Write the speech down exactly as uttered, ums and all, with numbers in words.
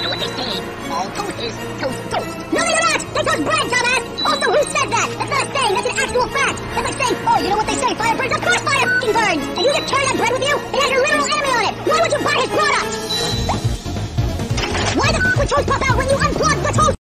you know what they say. All toast is toast toast. No, they do not! They toast bread, dumbass! Also, who said that? That's not a saying, that's an actual fact! That's like saying, oh, you know what they say, fire bread